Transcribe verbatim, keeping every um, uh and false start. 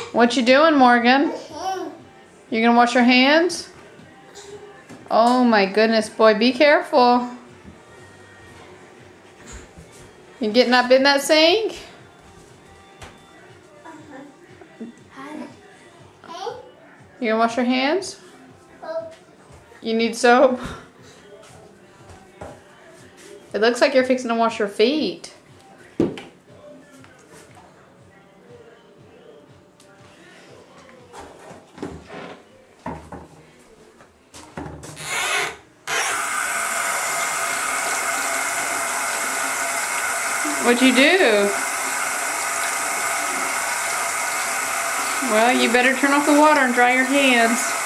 What you doing, Morgan? You gonna wash your hands? Oh my goodness, boy, be careful. You getting up in that sink? You gonna wash your hands? You need soap? It looks like you're fixing to wash your feet. What'd you do? Well, you better turn off the water and dry your hands.